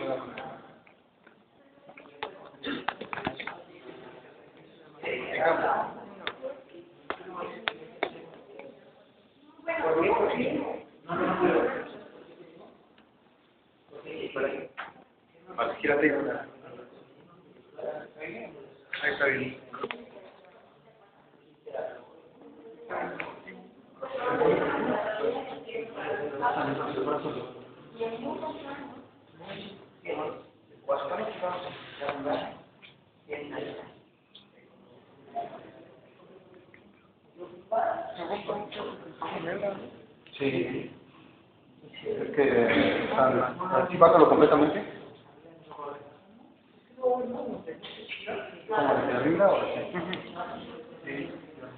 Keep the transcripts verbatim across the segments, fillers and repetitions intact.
Vale, gírate. Ahí está bien. Sí. Es que actívalo completamente. ¿Como desde arriba o así? Sí.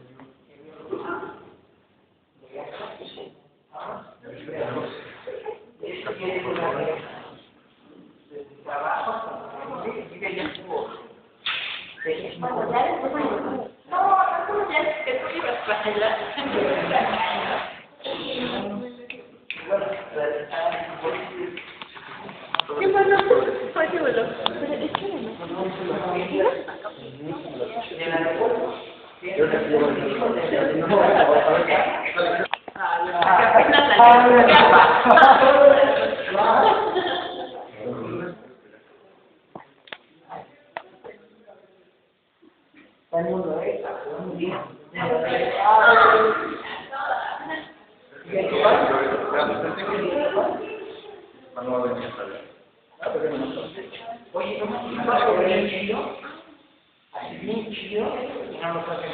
¿Qué pasó? Oye, bueno, pero es que Oye, ¿no me pasa bien chido? Así bien chido, no lo toques.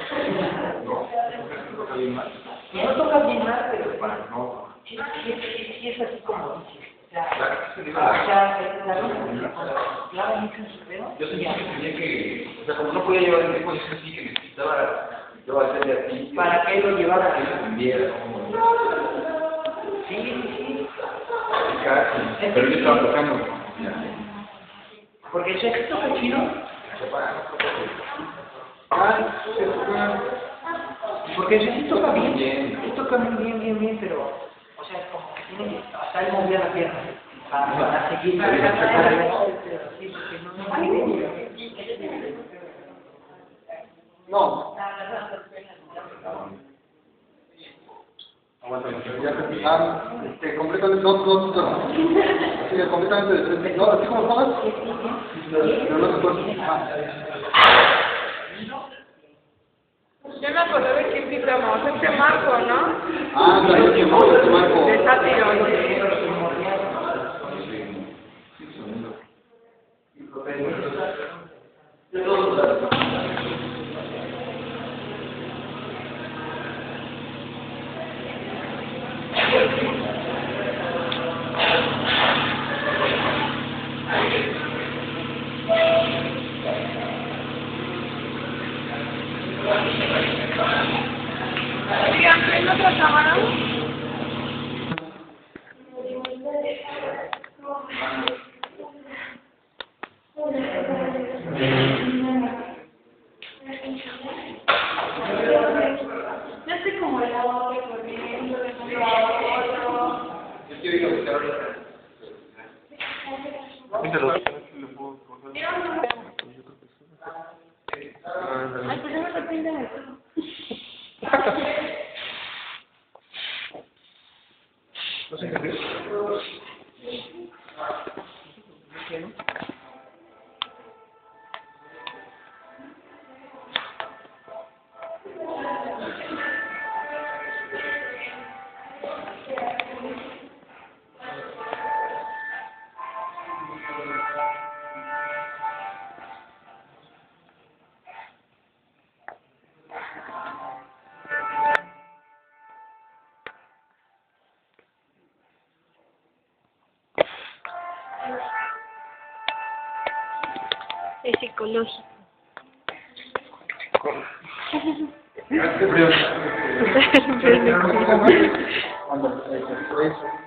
No tocas bien mal, pero para no. Sí, sí, sí, sí, es así como dices. O sea, o sea, clava mucho en su dedo. Yo sentía que tenía que, o sea, como no podía llevar el tiempo, yo sentí que necesitaba yo hacerle así. ¿Para qué lo llevara? Que lo entendiera, como. Sí, sí, sí. Casi, pero yo estaba tocando. Porque el sexo toca chido. Ah, se toca. Porque el sexo toca bien. Sí toca muy bien, bien, bien, pero. O sea, es como que tiene que. Hasta él movía la pierna. Para, para seguir. Sí, porque no no puede. No. Aguanta, ya te ah, este, completamente, no, no, no, sí, completamente de frente, no, así como estabas, pero no se puede. yo me acuerdo de quién pintamos, este Marco, ¿no? Ah, claro, que no, este Marco. De Sátiro. Díganme, ¿en otra cámara? Yo estoy como el agua corriendo, de un lado a otro. Yo quiero ir a buscar ahorita. Ay, pues yo no lo pintan eso. No sé qué es. Es psicológico. Qué frío. Pero no. Cuando se